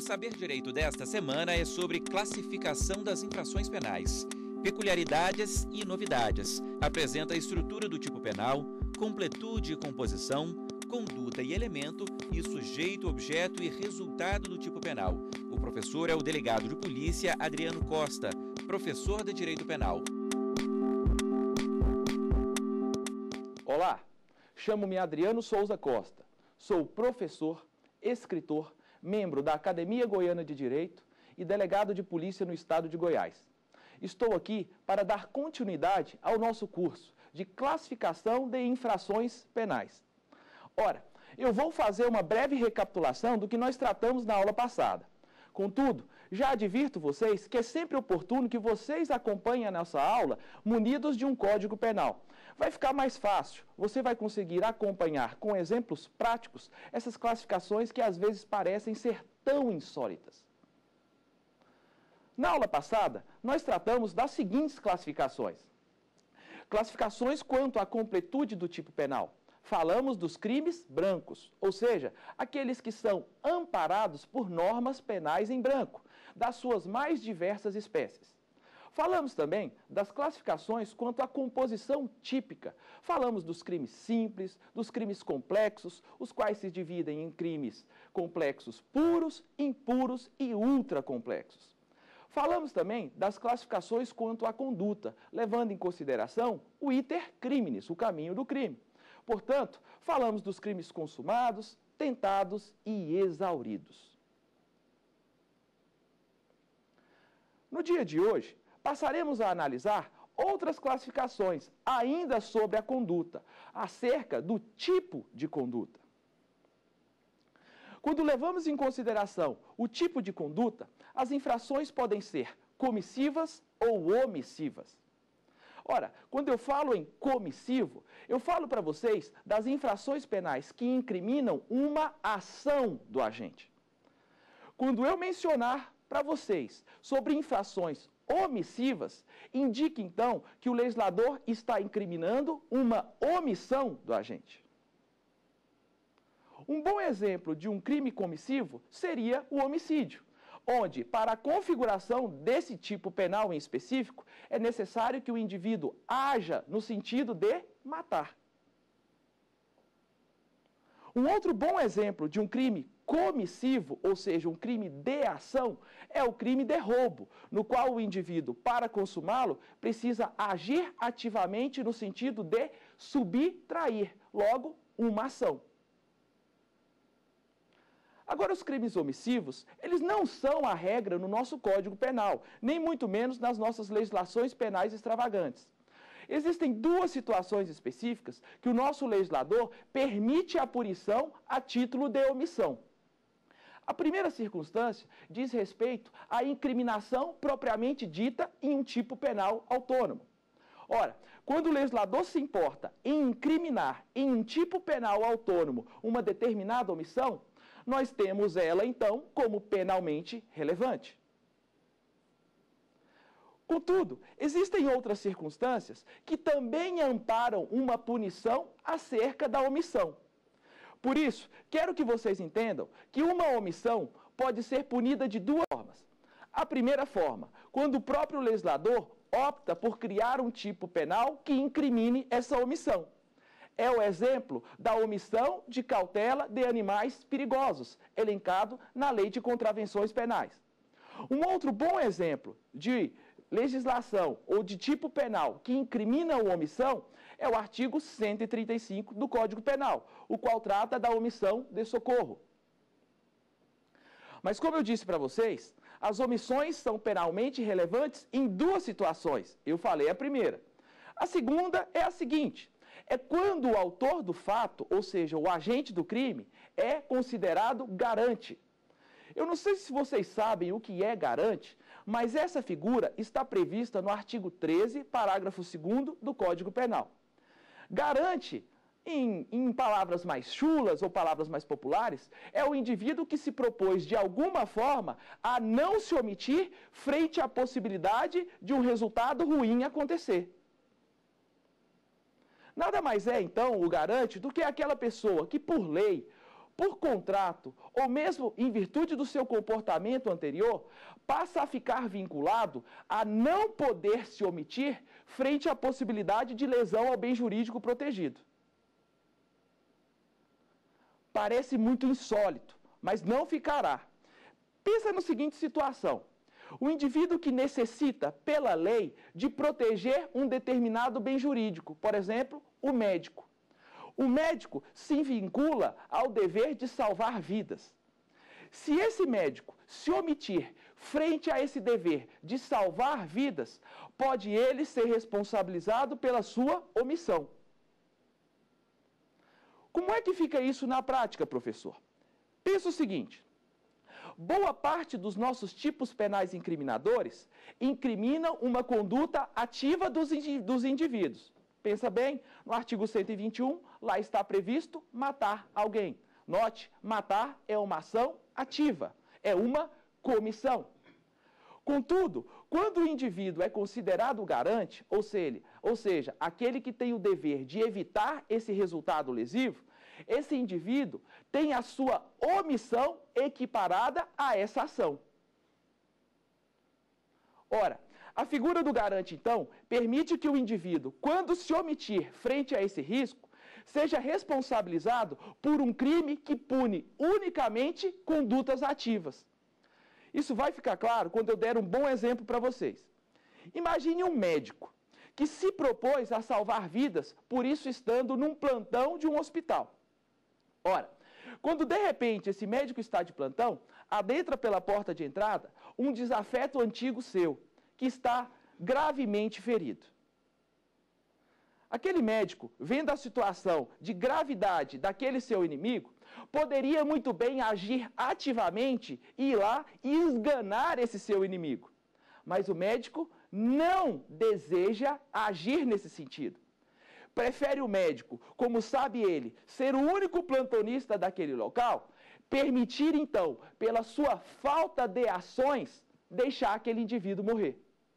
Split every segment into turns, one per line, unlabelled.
Saber Direito desta semana é sobre classificação das infrações penais, peculiaridades e novidades. Apresenta a estrutura do tipo penal, completude e composição, conduta e elemento e sujeito, objeto e resultado do tipo penal. O professor é o delegado de polícia Adriano Costa, professor de Direito Penal.
Olá, chamo-me Adriano Souza Costa, sou professor, escritor, membro da Academia Goiana de Direito e delegado de polícia no estado de Goiás. Estou aqui para dar continuidade ao nosso curso de classificação de infrações penais. Ora, eu vou fazer uma breve recapitulação do que nós tratamos na aula passada. Contudo, já advirto vocês que é sempre oportuno que vocês acompanhem a nossa aula munidos de um código penal. Vai ficar mais fácil, você vai conseguir acompanhar com exemplos práticos essas classificações que às vezes parecem ser tão insólitas. Na aula passada, nós tratamos das seguintes classificações. Classificações quanto à completude do tipo penal. Falamos dos crimes brancos, ou seja, aqueles que são amparados por normas penais em branco, das suas mais diversas espécies. Falamos também das classificações quanto à composição típica. Falamos dos crimes simples, dos crimes complexos, os quais se dividem em crimes complexos puros, impuros e ultracomplexos. Falamos também das classificações quanto à conduta, levando em consideração o iter criminis, o caminho do crime. Portanto, falamos dos crimes consumados, tentados e exauridos. No dia de hoje, passaremos a analisar outras classificações, ainda sobre a conduta, acerca do tipo de conduta. Quando levamos em consideração o tipo de conduta, as infrações podem ser comissivas ou omissivas. Ora, quando eu falo em comissivo, eu falo para vocês das infrações penais que incriminam uma ação do agente. Quando eu mencionar para vocês sobre infrações omissivas, indique então que o legislador está incriminando uma omissão do agente. Um bom exemplo de um crime comissivo seria o homicídio, onde, para a configuração desse tipo penal em específico, é necessário que o indivíduo haja no sentido de matar. Um outro bom exemplo de um crime comissivo, ou seja, um crime de ação, é o crime de roubo, no qual o indivíduo, para consumá-lo, precisa agir ativamente no sentido de subtrair, logo, uma ação. Agora, os crimes omissivos, eles não são a regra no nosso Código Penal, nem muito menos nas nossas legislações penais extravagantes. Existem duas situações específicas que o nosso legislador permite a punição a título de omissão. A primeira circunstância diz respeito à incriminação propriamente dita em um tipo penal autônomo. Ora, quando o legislador se importa em incriminar em um tipo penal autônomo uma determinada omissão, nós temos ela, então, como penalmente relevante. Contudo, existem outras circunstâncias que também amparam uma punição acerca da omissão. Por isso, quero que vocês entendam que uma omissão pode ser punida de duas formas. A primeira forma, quando o próprio legislador opta por criar um tipo penal que incrimine essa omissão. É o exemplo da omissão de cautela de animais perigosos, elencado na Lei de Contravenções Penais. Um outro bom exemplo de legislação ou de tipo penal que incrimina a omissão é o artigo 135 do Código Penal, o qual trata da omissão de socorro. Mas como eu disse para vocês, as omissões são penalmente relevantes em duas situações. Eu falei a primeira. A segunda é a seguinte: é quando o autor do fato, ou seja, o agente do crime, é considerado garante. Eu não sei se vocês sabem o que é garante, mas essa figura está prevista no artigo 13, parágrafo 2º do Código Penal. Garante, em palavras mais chulas ou palavras mais populares, é o indivíduo que se propôs de alguma forma a não se omitir frente à possibilidade de um resultado ruim acontecer. Nada mais é, então, o garante do que aquela pessoa que, por lei, por contrato ou mesmo em virtude do seu comportamento anterior, passa a ficar vinculado a não poder se omitir frente à possibilidade de lesão ao bem jurídico protegido. Parece muito insólito, mas não ficará. Pensa na seguinte situação. O indivíduo que necessita, pela lei, de proteger um determinado bem jurídico, por exemplo, o médico. O médico se vincula ao dever de salvar vidas. Se esse médico se omitir frente a esse dever de salvar vidas, pode ele ser responsabilizado pela sua omissão. Como é que fica isso na prática, professor? Pensa o seguinte. Boa parte dos nossos tipos penais incriminadores incriminam uma conduta ativa dos indivíduos. Pensa bem, no artigo 121, lá está previsto matar alguém. Note, matar é uma ação ativa, é uma comissão. Contudo, quando o indivíduo é considerado garante, ou seja, aquele que tem o dever de evitar esse resultado lesivo, esse indivíduo tem a sua omissão equiparada a essa ação. Ora, a figura do garante, então, permite que o indivíduo, quando se omitir frente a esse risco, seja responsabilizado por um crime que pune unicamente condutas ativas. Isso vai ficar claro quando eu der um bom exemplo para vocês. Imagine um médico que se propôs a salvar vidas, por isso estando num plantão de um hospital. Ora, quando de repente esse médico está de plantão, adentra pela porta de entrada um desafeto antigo seu, que está gravemente ferido. Aquele médico, vendo a situação de gravidade daquele seu inimigo, poderia muito bem agir ativamente e ir lá e esganar esse seu inimigo. Mas o médico não deseja agir nesse sentido. Prefere o médico, como sabe ele, ser o único plantonista daquele local, permitir então, pela sua falta de ações, deixar aquele indivíduo morrer.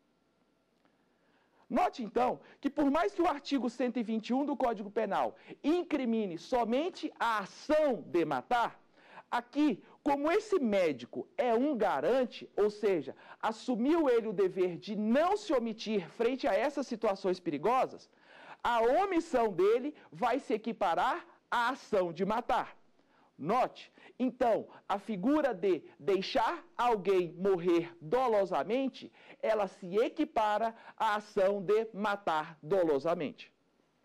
Note, então, que por mais que o artigo 121 do Código Penal incrimine somente a ação de matar, aqui, como esse médico é um garante, ou seja, assumiu ele o dever de não se omitir frente a essas situações perigosas, a omissão dele vai se equiparar à ação de matar. Note, então, a figura de deixar alguém morrer dolosamente, ela se equipara à ação de matar dolosamente.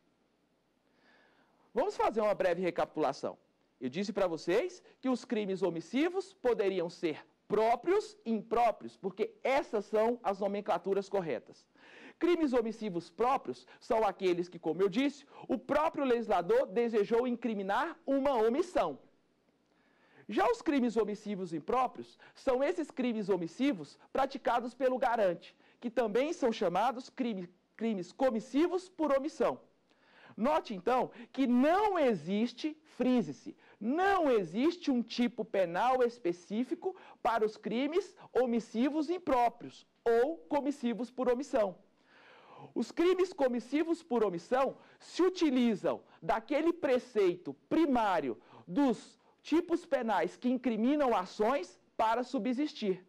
Vamos fazer uma breve recapitulação. Eu disse para vocês que os crimes omissivos poderiam ser próprios e impróprios, porque essas são as nomenclaturas corretas. Crimes omissivos próprios são aqueles que, como eu disse, o próprio legislador desejou incriminar uma omissão. Já os crimes omissivos impróprios são esses crimes omissivos praticados pelo garante, que também são chamados crimes comissivos por omissão. Note, então, que não existe, frise-se, não existe um tipo penal específico para os crimes omissivos impróprios ou comissivos por omissão. Os crimes comissivos por omissão se utilizam daquele preceito primário dos tipos penais que incriminam ações para subsistir.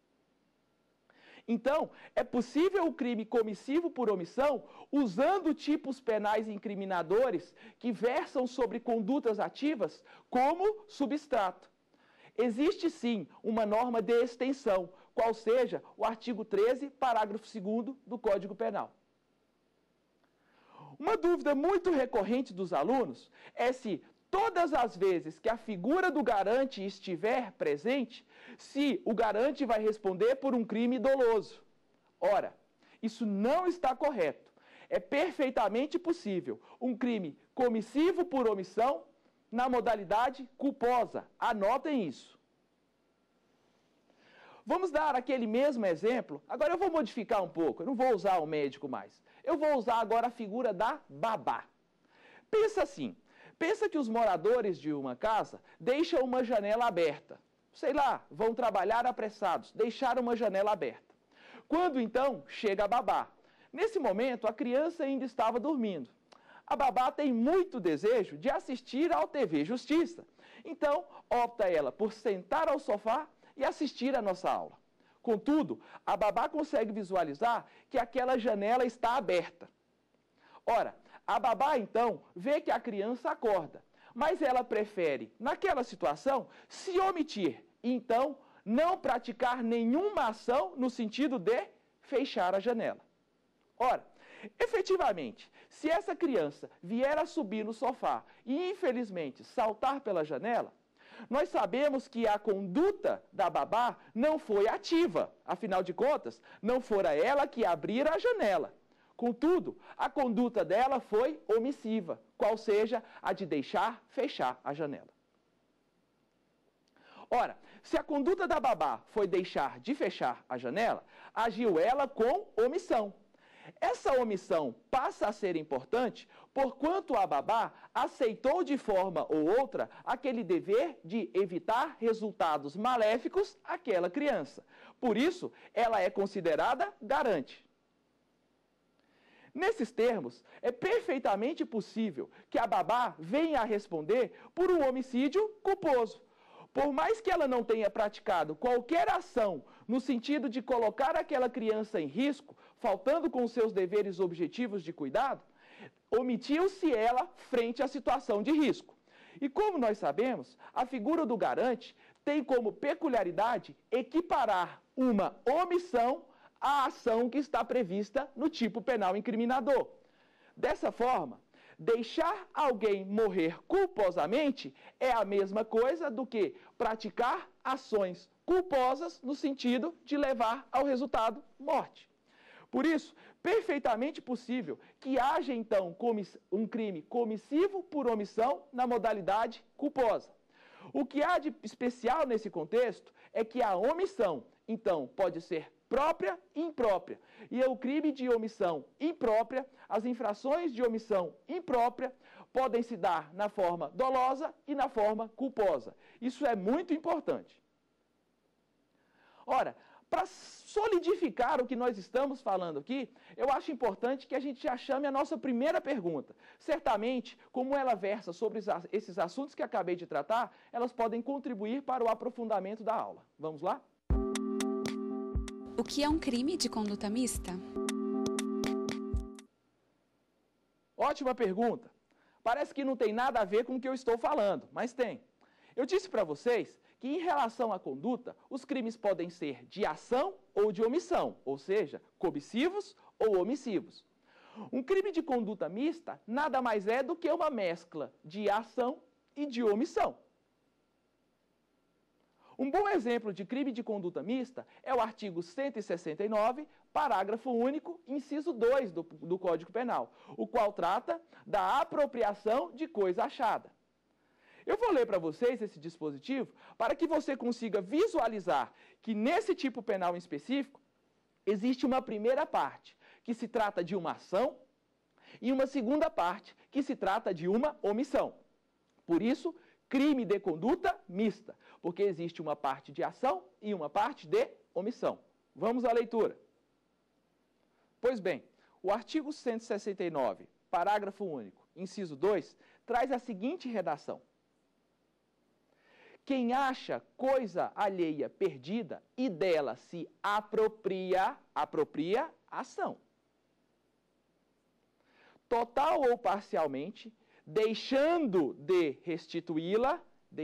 Então, é possível o crime comissivo por omissão usando tipos penais incriminadores que versam sobre condutas ativas como substrato. Existe sim uma norma de extensão, qual seja o artigo 13, parágrafo 2º do Código Penal. Uma dúvida muito recorrente dos alunos é se todas as vezes que a figura do garante estiver presente, se o garante vai responder por um crime doloso. Ora, isso não está correto. É perfeitamente possível um crime comissivo por omissão na modalidade culposa. Anotem isso. Vamos dar aquele mesmo exemplo. Agora eu vou modificar um pouco, eu não vou usar o médico mais. Eu vou usar agora a figura da babá. Pensa assim. Pensa que os moradores de uma casa deixam uma janela aberta. Sei lá, vão trabalhar apressados, deixaram uma janela aberta. Quando então chega a babá. Nesse momento a criança ainda estava dormindo. A babá tem muito desejo de assistir ao TV Justiça. Então, opta ela por sentar ao sofá e assistir a nossa aula. Contudo, a babá consegue visualizar que aquela janela está aberta. Ora, a babá, então, vê que a criança acorda, mas ela prefere, naquela situação, se omitir e, então, não praticar nenhuma ação no sentido de fechar a janela. Ora, efetivamente, se essa criança vier a subir no sofá e, infelizmente, saltar pela janela, nós sabemos que a conduta da babá não foi ativa. Afinal de contas, não fora ela que abrira a janela. Contudo, a conduta dela foi omissiva, qual seja a de deixar fechar a janela. Ora, se a conduta da babá foi deixar de fechar a janela, agiu ela com omissão. Essa omissão passa a ser importante porquanto a babá aceitou de forma ou outra aquele dever de evitar resultados maléficos àquela criança. Por isso, ela é considerada garante. Nesses termos, é perfeitamente possível que a babá venha a responder por um homicídio culposo. Por mais que ela não tenha praticado qualquer ação no sentido de colocar aquela criança em risco, faltando com os seus deveres objetivos de cuidado, omitiu-se ela frente à situação de risco. E como nós sabemos, a figura do garante tem como peculiaridade equiparar uma omissão à ação que está prevista no tipo penal incriminador. Dessa forma, deixar alguém morrer culposamente é a mesma coisa do que praticar ações culposas no sentido de levar ao resultado morte. Por isso, perfeitamente possível que haja, então, um crime comissivo por omissão na modalidade culposa. O que há de especial nesse contexto é que a omissão, então, pode ser própria e imprópria. E o crime de omissão imprópria, as infrações de omissão imprópria, podem se dar na forma dolosa e na forma culposa. Isso é muito importante. Ora, para solidificar o que nós estamos falando aqui, eu acho importante que a gente já chame a nossa primeira pergunta. Certamente, como ela versa sobre esses assuntos que acabei de tratar, elas podem contribuir para o aprofundamento da aula. Vamos lá?
O que é um crime de conduta mista?
Ótima pergunta. Parece que não tem nada a ver com o que eu estou falando, mas tem. Eu disse para vocês que, em relação à conduta, os crimes podem ser de ação ou de omissão, ou seja, comissivos ou omissivos. Um crime de conduta mista nada mais é do que uma mescla de ação e de omissão. Um bom exemplo de crime de conduta mista é o artigo 169, parágrafo único, inciso 2 do Código Penal, o qual trata da apropriação de coisa achada. Eu vou ler para vocês esse dispositivo para que você consiga visualizar que nesse tipo penal em específico existe uma primeira parte, que se trata de uma ação, e uma segunda parte, que se trata de uma omissão. Por isso, crime de conduta mista, porque existe uma parte de ação e uma parte de omissão. Vamos à leitura. Pois bem, o artigo 169, parágrafo único, inciso 2, traz a seguinte redação: quem acha coisa alheia perdida e dela se apropria ação. Total ou parcialmente, deixando de restituí-la,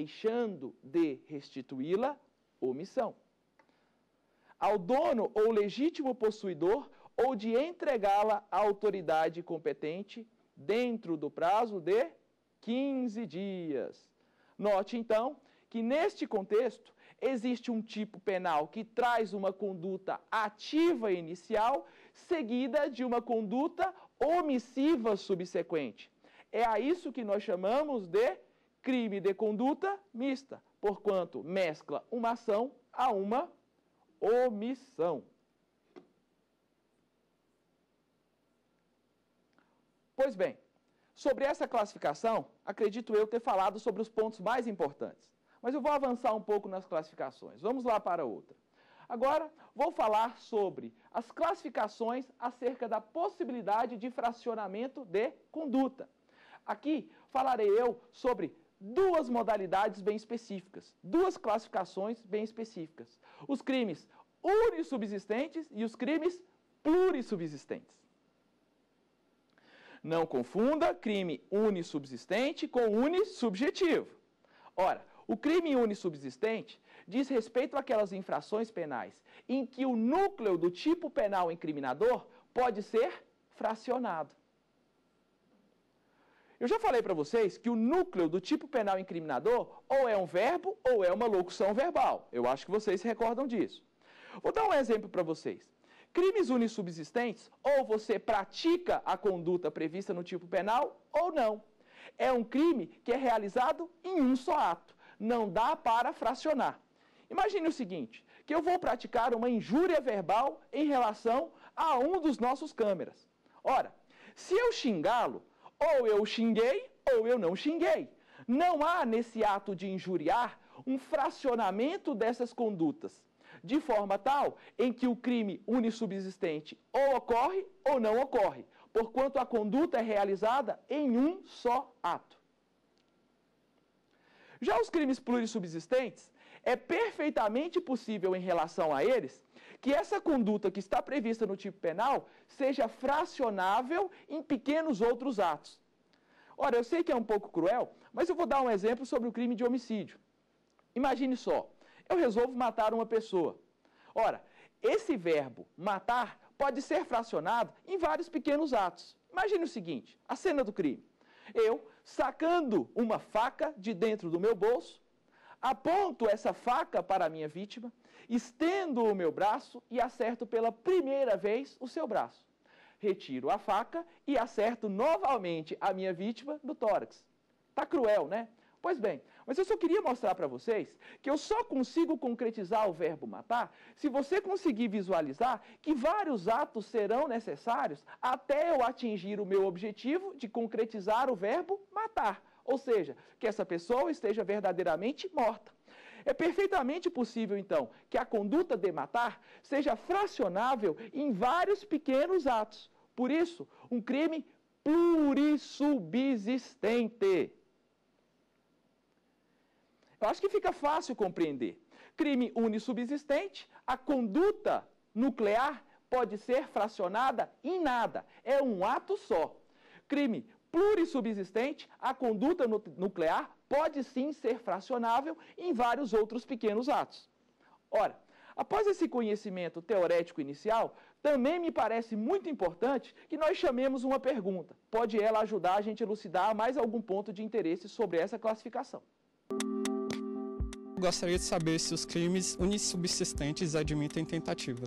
omissão. Ao dono ou legítimo possuidor, ou de entregá-la à autoridade competente dentro do prazo de 15 dias. Note, então, que neste contexto existe um tipo penal que traz uma conduta ativa inicial, seguida de uma conduta omissiva subsequente. É a isso que nós chamamos de crime de conduta mista, porquanto mescla uma ação a uma omissão. Pois bem, sobre essa classificação, acredito eu ter falado sobre os pontos mais importantes. Mas eu vou avançar um pouco nas classificações. Vamos lá para outra. Agora, vou falar sobre as classificações acerca da possibilidade de fracionamento de conduta. Aqui falarei eu sobre duas modalidades bem específicas, duas classificações bem específicas. Os crimes unissubsistentes e os crimes plurissubsistentes. Não confunda crime unissubsistente com unissubjetivo. Ora, o crime unissubsistente diz respeito àquelas infrações penais em que o núcleo do tipo penal incriminador pode ser fracionado. Eu já falei para vocês que o núcleo do tipo penal incriminador ou é um verbo ou é uma locução verbal. Eu acho que vocês se recordam disso. Vou dar um exemplo para vocês. Crimes unissubsistentes, ou você pratica a conduta prevista no tipo penal ou não. É um crime que é realizado em um só ato. Não dá para fracionar. Imagine o seguinte, que eu vou praticar uma injúria verbal em relação a um dos nossos câmeras. Ora, se eu xingá-lo, ou eu xinguei ou eu não xinguei. Não há nesse ato de injuriar um fracionamento dessas condutas, de forma tal em que o crime unissubsistente ou ocorre ou não ocorre, porquanto a conduta é realizada em um só ato. Já os crimes plurissubsistentes, é perfeitamente possível em relação a eles que essa conduta que está prevista no tipo penal seja fracionável em pequenos outros atos. Ora, eu sei que é um pouco cruel, mas eu vou dar um exemplo sobre o crime de homicídio. Imagine só, eu resolvo matar uma pessoa. Ora, esse verbo matar pode ser fracionado em vários pequenos atos. Imagine o seguinte, a cena do crime. Eu, sacando uma faca de dentro do meu bolso, aponto essa faca para a minha vítima, estendo o meu braço e acerto pela primeira vez o seu braço. Retiro a faca e acerto novamente a minha vítima no tórax. Tá cruel, né? Pois bem, mas eu só queria mostrar para vocês que eu só consigo concretizar o verbo matar se você conseguir visualizar que vários atos serão necessários até eu atingir o meu objetivo de concretizar o verbo matar. Ou seja, que essa pessoa esteja verdadeiramente morta. É perfeitamente possível, então, que a conduta de matar seja fracionável em vários pequenos atos. Por isso, um crime plurissubsistente. Eu acho que fica fácil compreender. Crime unissubsistente, a conduta nuclear pode ser fracionada em nada. É um ato só. Crime plurissubsistente, a conduta nuclear pode sim ser fracionável em vários outros pequenos atos. Ora, após esse conhecimento teorético inicial, também me parece muito importante que nós chamemos uma pergunta. Pode ela ajudar a gente a elucidar mais algum ponto de interesse sobre essa classificação.
Gostaria de saber se os crimes unissubsistentes admitem tentativa.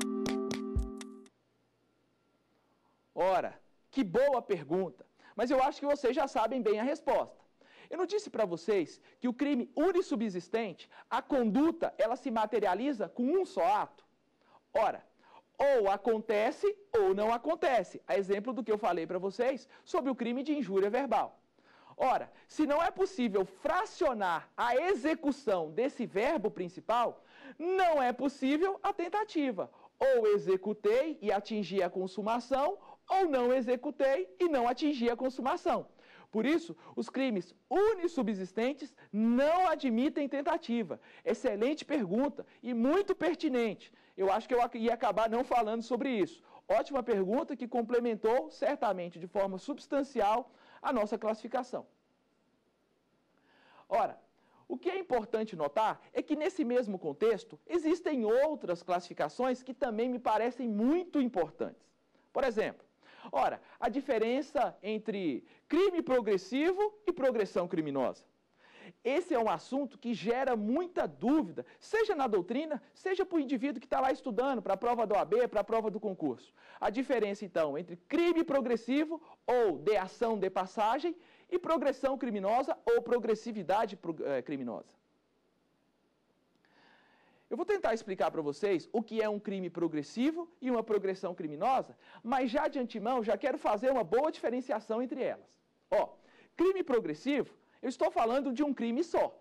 Ora, que boa pergunta! Mas eu acho que vocês já sabem bem a resposta. Eu não disse para vocês que o crime unissubsistente, a conduta, ela se materializa com um só ato? Ora, ou acontece ou não acontece. A exemplo do que eu falei para vocês sobre o crime de injúria verbal. Ora, se não é possível fracionar a execução desse verbo principal, não é possível a tentativa. Ou executei e atingi a consumação, ou não executei e não atingi a consumação. Por isso, os crimes unissubsistentes não admitem tentativa. Excelente pergunta e muito pertinente. Eu acho que eu ia acabar não falando sobre isso. Ótima pergunta que complementou certamente de forma substancial a nossa classificação. Ora, o que é importante notar é que nesse mesmo contexto existem outras classificações que também me parecem muito importantes. Por exemplo, ora, a diferença entre crime progressivo e progressão criminosa. Esse é um assunto que gera muita dúvida, seja na doutrina, seja para o indivíduo que está lá estudando, para a prova da OAB, para a prova do concurso. A diferença, então, entre crime progressivo ou de ação de passagem e progressão criminosa ou progressividade criminosa. Eu vou tentar explicar para vocês o que é um crime progressivo e uma progressão criminosa, mas já de antemão já quero fazer uma boa diferenciação entre elas. Ó, crime progressivo, eu estou falando de um crime só.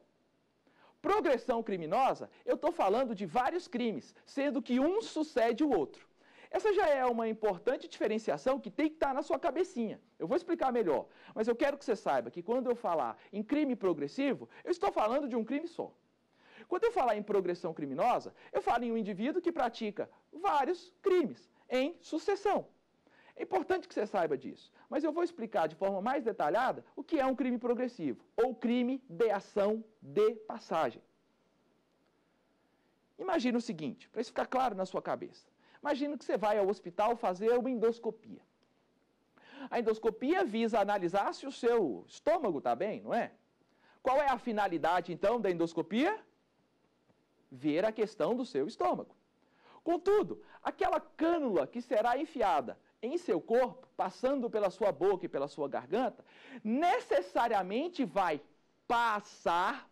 Progressão criminosa, eu estou falando de vários crimes, sendo que um sucede o outro. Essa já é uma importante diferenciação que tem que estar na sua cabecinha. Eu vou explicar melhor, mas eu quero que você saiba que quando eu falar em crime progressivo, eu estou falando de um crime só. Quando eu falar em progressão criminosa, eu falo em um indivíduo que pratica vários crimes em sucessão. É importante que você saiba disso, mas eu vou explicar de forma mais detalhada o que é um crime progressivo, ou crime de ação de passagem. Imagina o seguinte, para isso ficar claro na sua cabeça. Imagina que você vai ao hospital fazer uma endoscopia. A endoscopia visa analisar se o seu estômago está bem, não é? Qual é a finalidade, então, da endoscopia? Ver a questão do seu estômago. Contudo, aquela cânula que será enfiada em seu corpo, passando pela sua boca e pela sua garganta, necessariamente vai passar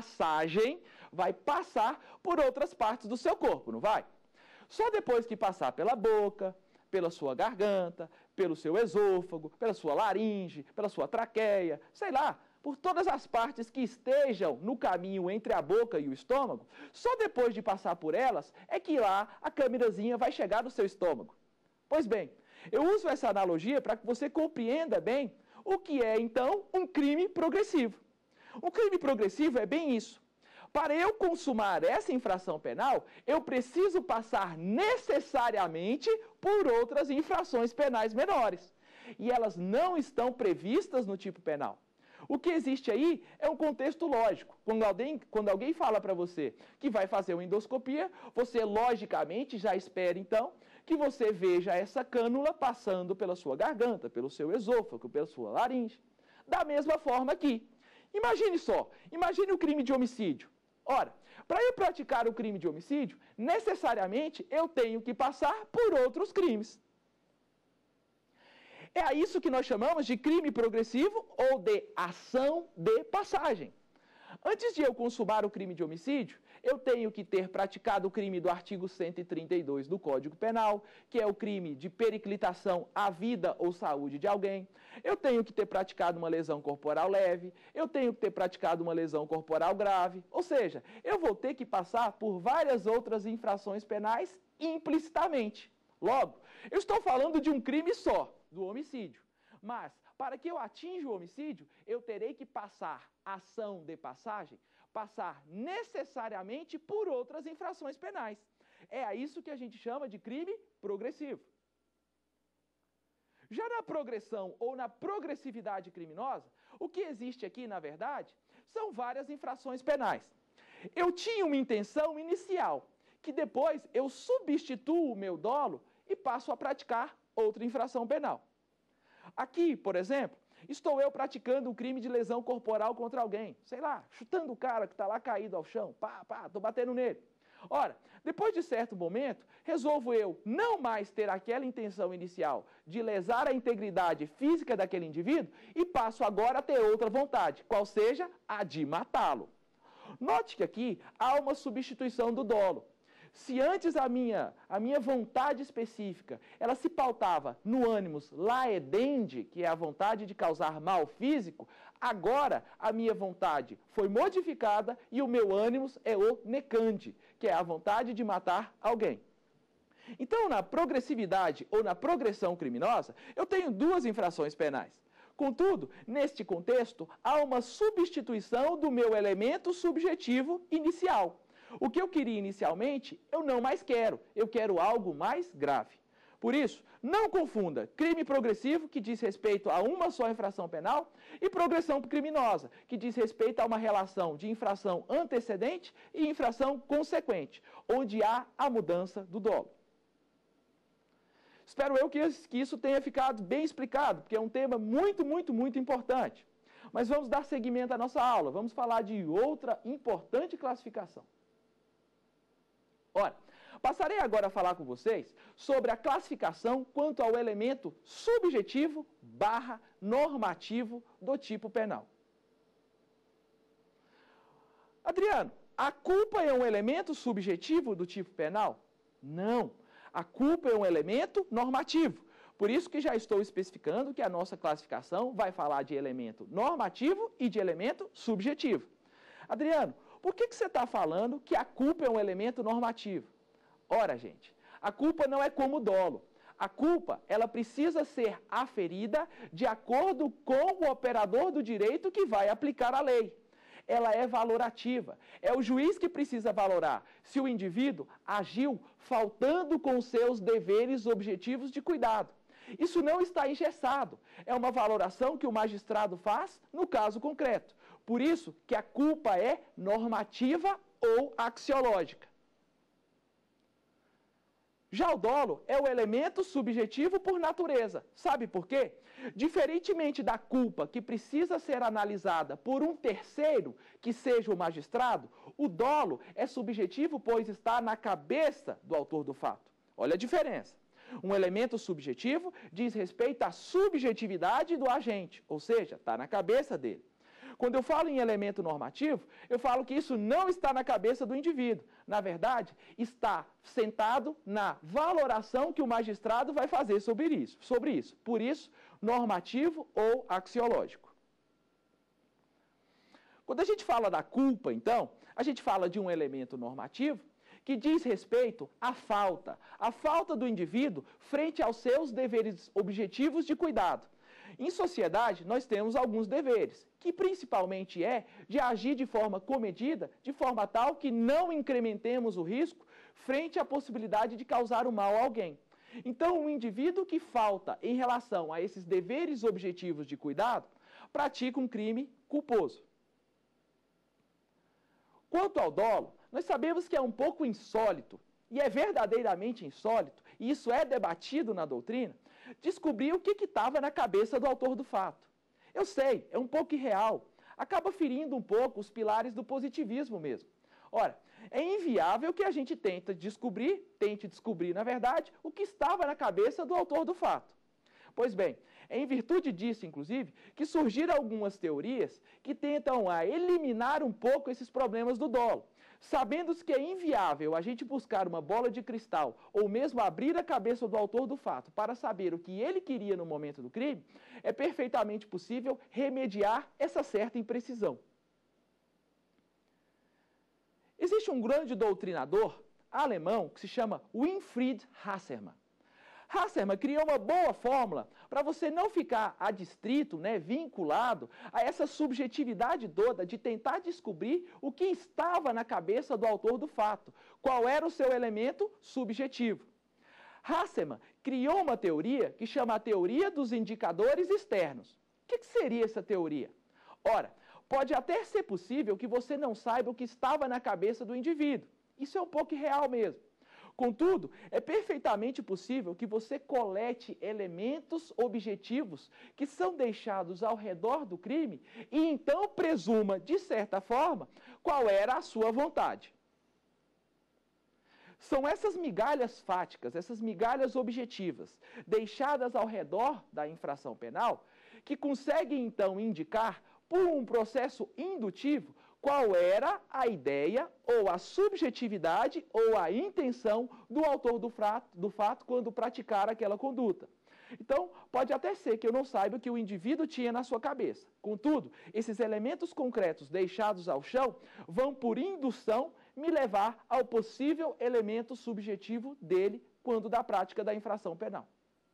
por outras partes do seu corpo, não vai? Só depois que passar pela boca, pela sua garganta, pelo seu esôfago, pela sua laringe, pela sua traqueia, sei lá, por todas as partes que estejam no caminho entre a boca e o estômago, só depois de passar por elas é que lá a câmerazinha vai chegar no seu estômago. Pois bem, eu uso essa analogia para que você compreenda bem o que é, então, um crime progressivo. Um crime progressivo é bem isso. Para eu consumar essa infração penal, eu preciso passar necessariamente por outras infrações penais menores. E elas não estão previstas no tipo penal. O que existe aí é um contexto lógico. Quando alguém fala para você que vai fazer uma endoscopia, você logicamente já espera então que você veja essa cânula passando pela sua garganta, pelo seu esôfago, pela sua laringe. Da mesma forma aqui. Imagine só, imagine o crime de homicídio. Ora, para eu praticar o crime de homicídio, necessariamente eu tenho que passar por outros crimes. É a isso que nós chamamos de crime progressivo ou de ação de passagem. Antes de eu consumar o crime de homicídio, eu tenho que ter praticado o crime do artigo 132 do Código Penal, que é o crime de periclitação à vida ou saúde de alguém. Eu tenho que ter praticado uma lesão corporal leve, eu tenho que ter praticado uma lesão corporal grave. Ou seja, eu vou ter que passar por várias outras infrações penais implicitamente. Logo, eu estou falando de um crime só, do homicídio. Mas, para que eu atinja o homicídio, eu terei que passar ação de passagem, passar necessariamente por outras infrações penais. É a isso que a gente chama de crime progressivo. Já na progressão ou na progressividade criminosa, o que existe aqui, na verdade, são várias infrações penais. Eu tinha uma intenção inicial, que depois eu substituo o meu dolo e passo a praticar outra infração penal. Aqui, por exemplo, estou eu praticando um crime de lesão corporal contra alguém, sei lá, chutando o cara que está lá caído ao chão, estou batendo nele. Ora, depois de certo momento, resolvo eu não mais ter aquela intenção inicial de lesar a integridade física daquele indivíduo e passo agora a ter outra vontade, qual seja a de matá-lo. Note que aqui há uma substituição do dolo. Se antes a minha vontade específica, ela se pautava no ânimos laedendi, que é a vontade de causar mal físico, agora a minha vontade foi modificada e o meu ânimos é o necandi, que é a vontade de matar alguém. Então, na progressividade ou na progressão criminosa, eu tenho duas infrações penais. Contudo, neste contexto, há uma substituição do meu elemento subjetivo inicial. O que eu queria inicialmente, eu não mais quero. Eu quero algo mais grave. Por isso, não confunda crime progressivo, que diz respeito a uma só infração penal, e progressão criminosa, que diz respeito a uma relação de infração antecedente e infração consequente, onde há a mudança do dolo. Espero eu que isso tenha ficado bem explicado, porque é um tema muito, muito, muito importante. Mas vamos dar seguimento à nossa aula. Vamos falar de outra importante classificação. Ora, passarei agora a falar com vocês sobre a classificação quanto ao elemento subjetivo / normativo do tipo penal. Adriano, a culpa é um elemento subjetivo do tipo penal? Não. A culpa é um elemento normativo. Por isso que já estou especificando que a nossa classificação vai falar de elemento normativo e de elemento subjetivo. Adriano, por que você está falando que a culpa é um elemento normativo? Ora, gente, A culpa não é como o dolo. A culpa, ela precisa ser aferida de acordo com o operador do direito que vai aplicar a lei. Ela é valorativa. É o juiz que precisa valorar se o indivíduo agiu faltando com seus deveres objetivos de cuidado. Isso não está engessado. É uma valoração que o magistrado faz no caso concreto. Por isso que a culpa é normativa ou axiológica. Já o dolo é o elemento subjetivo por natureza. Sabe por quê? Diferentemente da culpa, que precisa ser analisada por um terceiro, que seja o magistrado, o dolo é subjetivo, pois está na cabeça do autor do fato. Olha a diferença. Um elemento subjetivo diz respeito à subjetividade do agente, ou seja, está na cabeça dele. Quando eu falo em elemento normativo, eu falo que isso não está na cabeça do indivíduo. Na verdade, está sentado na valoração que o magistrado vai fazer sobre isso. Por isso, normativo ou axiológico. Quando a gente fala da culpa, então, a gente fala de um elemento normativo que diz respeito à falta do indivíduo frente aos seus deveres objetivos de cuidado. Em sociedade, nós temos alguns deveres, que principalmente é de agir de forma comedida, de forma tal que não incrementemos o risco frente à possibilidade de causar o mal a alguém. Então, o indivíduo que falta em relação a esses deveres objetivos de cuidado, pratica um crime culposo. Quanto ao dolo, nós sabemos que é um pouco insólito, e é verdadeiramente insólito, e isso é debatido na doutrina, descobrir o que estava na cabeça do autor do fato. Eu sei, é um pouco irreal, acaba ferindo um pouco os pilares do positivismo mesmo. Ora, é inviável que a gente tente descobrir, na verdade, o que estava na cabeça do autor do fato. Pois bem, é em virtude disso, inclusive, que surgiram algumas teorias que tentam eliminar um pouco esses problemas do dolo. Sabendo que é inviável a gente buscar uma bola de cristal ou mesmo abrir a cabeça do autor do fato para saber o que ele queria no momento do crime, é perfeitamente possível remediar essa certa imprecisão. Existe um grande doutrinador alemão que se chama Winfried Hassermann. Hassermann criou uma boa fórmula para você não ficar adstrito, vinculado a essa subjetividade toda de tentar descobrir o que estava na cabeça do autor do fato, qual era o seu elemento subjetivo. Hassermann criou uma teoria que chama a teoria dos indicadores externos. O que seria essa teoria? Ora, pode até ser possível que você não saiba o que estava na cabeça do indivíduo. Isso é um pouco irreal mesmo. Contudo, é perfeitamente possível que você colete elementos objetivos que são deixados ao redor do crime e então presuma, de certa forma, qual era a sua vontade. São essas migalhas fáticas, essas migalhas objetivas, deixadas ao redor da infração penal, que conseguem então indicar, por um processo indutivo, qual era a ideia, ou a subjetividade, ou a intenção do autor do fato quando praticar aquela conduta. Então, pode até ser que eu não saiba o que o indivíduo tinha na sua cabeça. Contudo, esses elementos concretos deixados ao chão vão, por indução, me levar ao possível elemento subjetivo dele quando da prática da infração penal.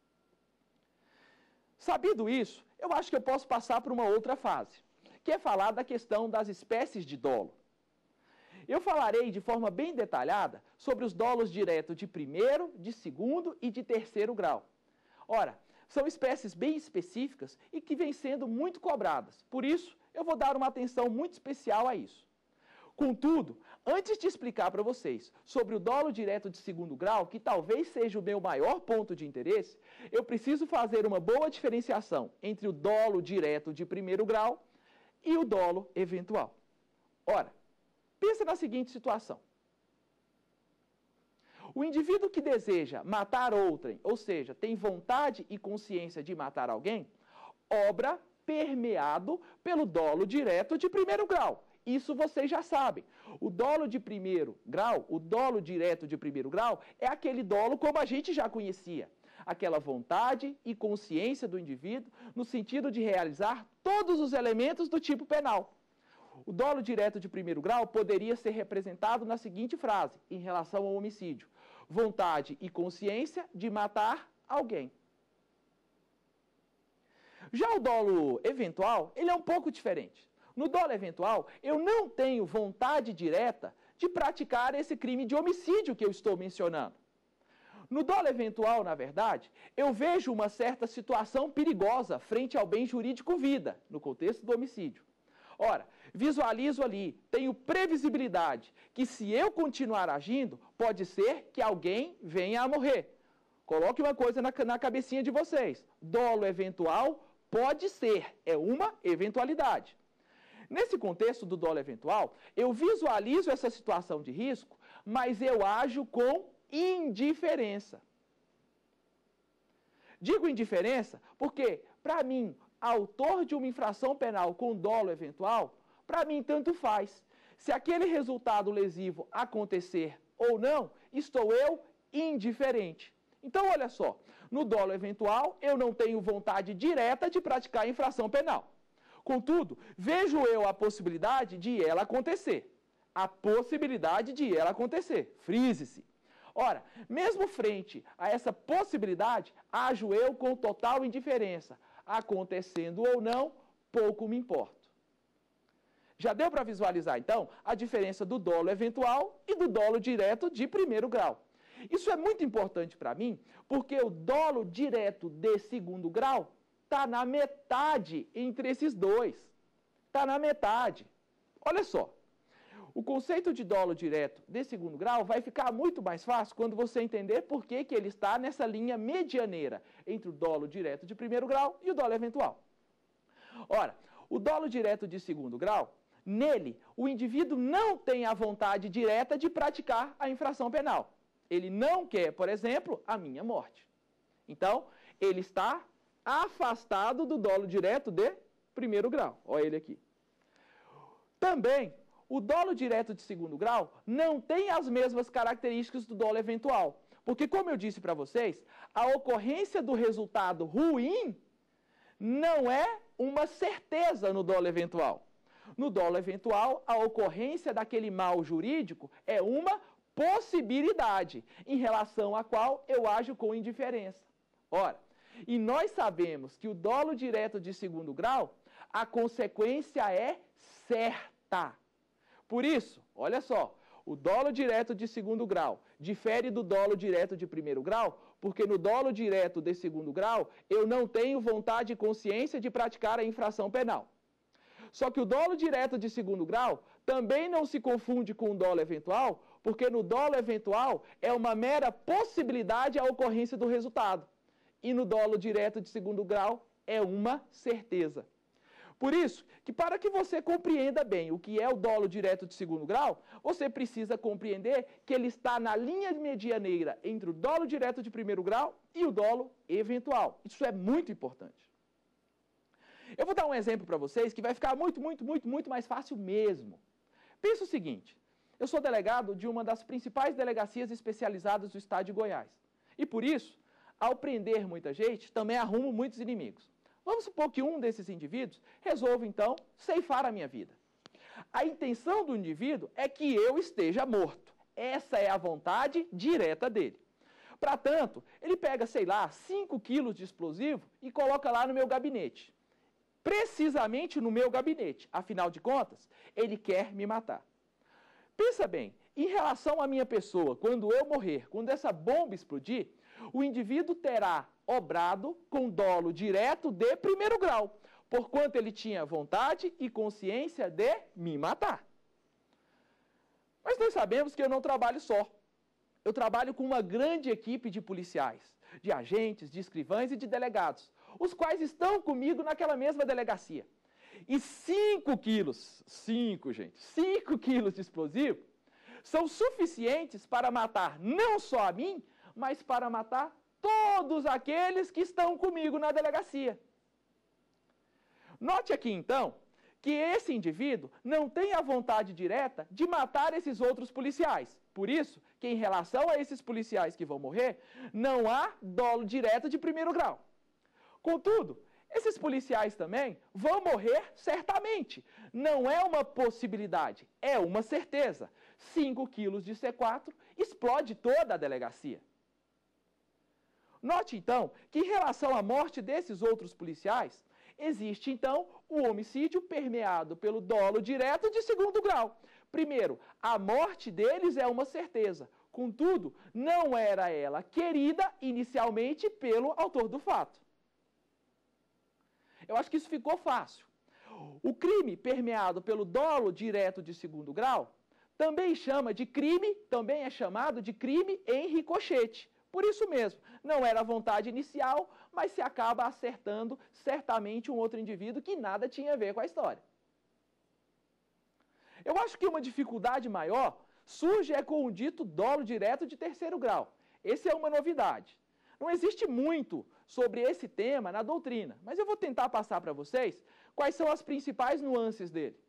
Sabido isso, eu acho que eu posso passar para uma outra fase, que é falar da questão das espécies de dolo. Eu falarei de forma bem detalhada sobre os dolos diretos de primeiro, de segundo e de terceiro grau. Ora, são espécies bem específicas e que vêm sendo muito cobradas. Por isso, eu vou dar uma atenção muito especial a isso. Contudo, antes de explicar para vocês sobre o dolo direto de segundo grau, que talvez seja o meu maior ponto de interesse, eu preciso fazer uma boa diferenciação entre o dolo direto de primeiro grau e o dolo eventual. Ora, pensa na seguinte situação. O indivíduo que deseja matar outrem, ou seja, tem vontade e consciência de matar alguém, obra permeado pelo dolo direto de primeiro grau. Isso vocês já sabem. O dolo de primeiro grau, o dolo direto de primeiro grau, é aquele dolo como a gente já conhecia. Aquela vontade e consciência do indivíduo no sentido de realizar todos os elementos do tipo penal. O dolo direto de primeiro grau poderia ser representado na seguinte frase, em relação ao homicídio. vontade e consciência de matar alguém. Já o dolo eventual, ele é um pouco diferente. No dolo eventual, eu não tenho vontade direta de praticar esse crime de homicídio que eu estou mencionando. No dolo eventual, na verdade, eu vejo uma certa situação perigosa frente ao bem jurídico vida, no contexto do homicídio. Ora, visualizo ali, tenho previsibilidade que se eu continuar agindo, pode ser que alguém venha a morrer. Coloque uma coisa na cabecinha de vocês. Dolo eventual pode ser, é uma eventualidade. Nesse contexto do dolo eventual, eu visualizo essa situação de risco, mas eu ajo com indiferença. Digo indiferença porque, para mim, autor de uma infração penal com dolo eventual, para mim tanto faz. Se aquele resultado lesivo acontecer ou não, estou eu indiferente. Então, olha só, no dolo eventual, eu não tenho vontade direta de praticar a infração penal. Contudo, vejo eu a possibilidade de ela acontecer. A possibilidade de ela acontecer. Frise-se. Ora, mesmo frente a essa possibilidade, ajo eu com total indiferença. Acontecendo ou não, pouco me importo. Já deu para visualizar, então, a diferença do dolo eventual e do dolo direto de primeiro grau. Isso é muito importante para mim, porque o dolo direto de segundo grau está na metade entre esses dois. Está na metade. Olha só. O conceito de dolo direto de segundo grau vai ficar muito mais fácil quando você entender por que ele está nessa linha medianeira entre o dolo direto de primeiro grau e o dolo eventual. Ora, o dolo direto de segundo grau, nele, o indivíduo não tem a vontade direta de praticar a infração penal. Ele não quer, por exemplo, a minha morte. Então, ele está afastado do dolo direto de primeiro grau. Olha ele aqui. Também, o dolo direto de segundo grau não tem as mesmas características do dolo eventual. Porque, como eu disse para vocês, a ocorrência do resultado ruim não é uma certeza no dolo eventual. No dolo eventual, a ocorrência daquele mal jurídico é uma possibilidade, em relação à qual eu ajo com indiferença. Ora, e nós sabemos que o dolo direto de segundo grau, a consequência é certa. Por isso, olha só, o dolo direto de segundo grau difere do dolo direto de primeiro grau, porque no dolo direto de segundo grau, eu não tenho vontade e consciência de praticar a infração penal. Só que o dolo direto de segundo grau também não se confunde com o dolo eventual, porque no dolo eventual é uma mera possibilidade a ocorrência do resultado. E no dolo direto de segundo grau é uma certeza. Por isso, que para que você compreenda bem o que é o dolo direto de segundo grau, você precisa compreender que ele está na linha medianeira entre o dolo direto de primeiro grau e o dolo eventual. Isso é muito importante. Eu vou dar um exemplo para vocês que vai ficar muito mais fácil mesmo. Pensa o seguinte, eu sou delegado de uma das principais delegacias especializadas do estado de Goiás. E por isso, ao prender muita gente, também arrumo muitos inimigos. Vamos supor que um desses indivíduos resolva, então, ceifar a minha vida. A intenção do indivíduo é que eu esteja morto. Essa é a vontade direta dele. Para tanto, ele pega, sei lá, 5 quilos de explosivo e coloca lá no meu gabinete. Precisamente no meu gabinete. Afinal de contas, ele quer me matar. Pensa bem, em relação à minha pessoa, quando eu morrer, quando essa bomba explodir, o indivíduo terá obrado com dolo direto de primeiro grau, porquanto ele tinha vontade e consciência de me matar. Mas nós sabemos que eu não trabalho só. Eu trabalho com uma grande equipe de policiais, de agentes, de escrivães e de delegados, os quais estão comigo naquela mesma delegacia. E 5 quilos de explosivo são suficientes para matar não só a mim, mas para matar todos aqueles que estão comigo na delegacia. Note aqui, então, que esse indivíduo não tem a vontade direta de matar esses outros policiais. Por isso, que em relação a esses policiais que vão morrer, não há dolo direto de primeiro grau. Contudo, esses policiais também vão morrer certamente. Não é uma possibilidade, é uma certeza. 5 quilos de C4, explode toda a delegacia. Note, então, que em relação à morte desses outros policiais, existe, então, o homicídio permeado pelo dolo direto de segundo grau. Primeiro, a morte deles é uma certeza. Contudo, não era ela querida inicialmente pelo autor do fato. Eu acho que isso ficou fácil. O crime permeado pelo dolo direto de segundo grau também é chamado de crime em ricochete. Por isso mesmo, não era a vontade inicial, mas se acaba acertando certamente um outro indivíduo que nada tinha a ver com a história. Eu acho que uma dificuldade maior surge com o dito dolo direto de terceiro grau. Essa é uma novidade. Não existe muito sobre esse tema na doutrina, mas eu vou tentar passar para vocês quais são as principais nuances dele.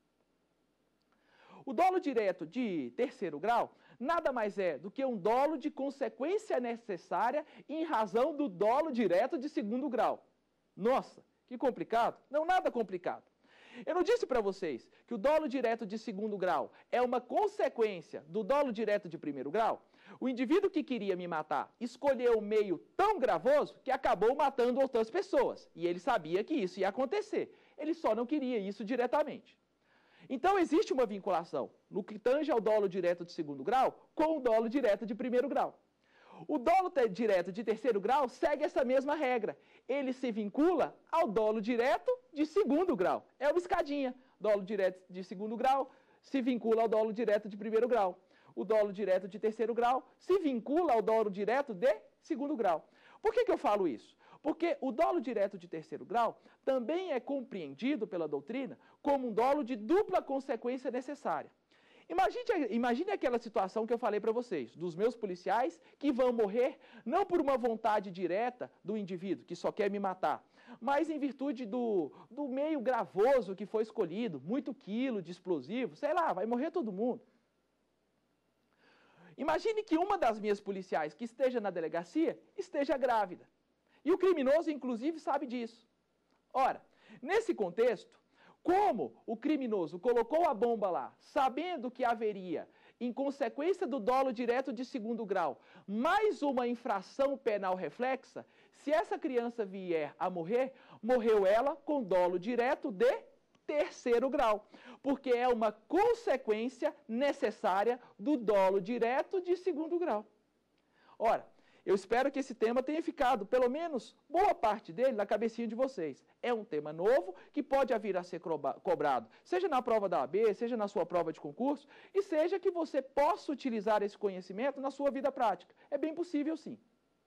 O dolo direto de terceiro grau nada mais é do que um dolo de consequência necessária em razão do dolo direto de segundo grau. Nossa, que complicado? Não, nada complicado. Eu não disse para vocês que o dolo direto de segundo grau é uma consequência do dolo direto de primeiro grau? O indivíduo que queria me matar escolheu um meio tão gravoso que acabou matando outras pessoas. E ele sabia que isso ia acontecer. Ele só não queria isso diretamente. Então, existe uma vinculação no que tange ao dolo direto de segundo grau com o dolo direto de primeiro grau. O dolo direto de terceiro grau segue essa mesma regra. Ele se vincula ao dolo direto de segundo grau. É uma escadinha. Dolo direto de segundo grau se vincula ao dolo direto de primeiro grau. O dolo direto de terceiro grau se vincula ao dolo direto de segundo grau. Por que eu falo isso? Porque o dolo direto de terceiro grau também é compreendido pela doutrina como um dolo de dupla consequência necessária. Imagine aquela situação que eu falei para vocês, dos meus policiais que vão morrer não por uma vontade direta do indivíduo, que só quer me matar, mas em virtude do meio gravoso que foi escolhido, muito quilo de explosivo, sei lá, vai morrer todo mundo. Imagine que uma das minhas policiais que esteja na delegacia esteja grávida. E o criminoso, inclusive, sabe disso. Ora, nesse contexto, como o criminoso colocou a bomba lá, sabendo que haveria, em consequência do dolo direto de segundo grau, mais uma infração penal reflexa, se essa criança vier a morrer, morreu ela com dolo direto de terceiro grau, porque é uma consequência necessária do dolo direto de segundo grau. Ora, eu espero que esse tema tenha ficado, pelo menos, boa parte dele na cabecinha de vocês. É um tema novo que pode vir a ser cobrado, seja na prova da OAB, seja na sua prova de concurso, e seja que você possa utilizar esse conhecimento na sua vida prática. É bem possível, sim.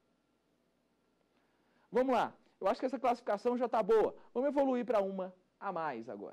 Vamos lá. Eu acho que essa classificação já está boa. Vamos evoluir para uma a mais agora.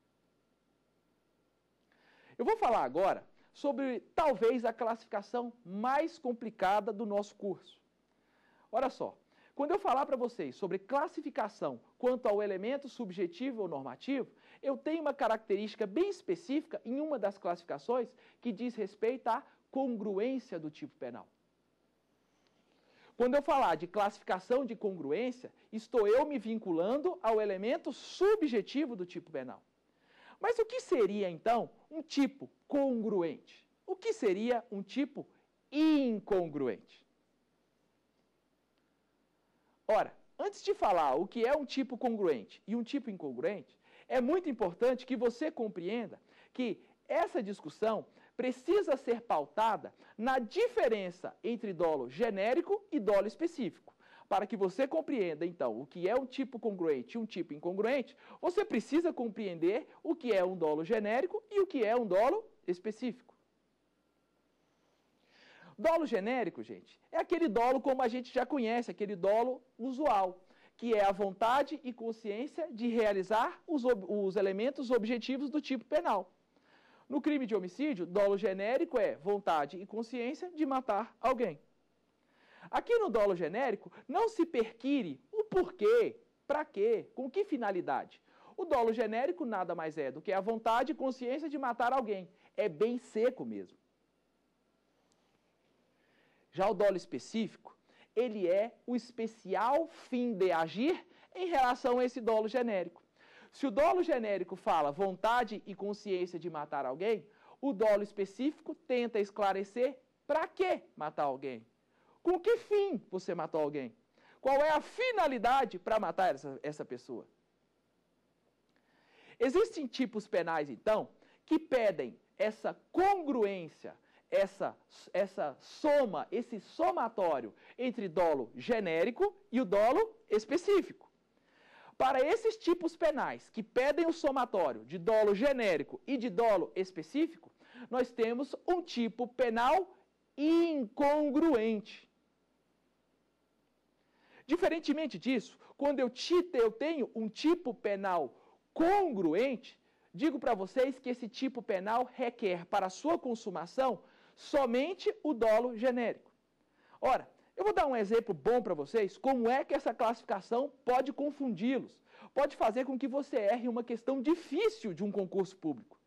Eu vou falar agora sobre, talvez, a classificação mais complicada do nosso curso. Olha só, quando eu falar para vocês sobre classificação quanto ao elemento subjetivo ou normativo, eu tenho uma característica bem específica em uma das classificações que diz respeito à congruência do tipo penal. Quando eu falar de classificação de congruência, estou eu me vinculando ao elemento subjetivo do tipo penal. Mas o que seria, então, um tipo congruente? O que seria um tipo incongruente? Ora, antes de falar o que é um tipo congruente e um tipo incongruente, é muito importante que você compreenda que essa discussão precisa ser pautada na diferença entre dolo genérico e dolo específico. Para que você compreenda, então, o que é um tipo congruente e um tipo incongruente, você precisa compreender o que é um dolo genérico e o que é um dolo específico. Dolo genérico, gente, é aquele dolo como a gente já conhece, aquele dolo usual, que é a vontade e consciência de realizar os elementos objetivos do tipo penal. No crime de homicídio, dolo genérico é vontade e consciência de matar alguém. Aqui no dolo genérico, não se perquire o porquê, para quê, com que finalidade. O dolo genérico nada mais é do que a vontade e consciência de matar alguém. É bem seco mesmo. Já o dolo específico, ele é o especial fim de agir em relação a esse dolo genérico. Se o dolo genérico fala vontade e consciência de matar alguém, O dolo específico tenta esclarecer para que matar alguém. Com que fim você matou alguém? Qual é a finalidade para matar essa pessoa? Existem tipos penais, então, que pedem essa congruência, essa soma, esse somatório entre dolo genérico e o dolo específico. Para esses tipos penais que pedem o somatório de dolo genérico e de dolo específico, nós temos um tipo penal incongruente. Diferentemente disso, quando eu tenho um tipo penal congruente, digo para vocês que esse tipo penal requer para sua consumação somente o dolo genérico. Ora, eu vou dar um exemplo bom para vocês, como é que essa classificação pode confundi-los, pode fazer com que você erre uma questão difícil de um concurso público.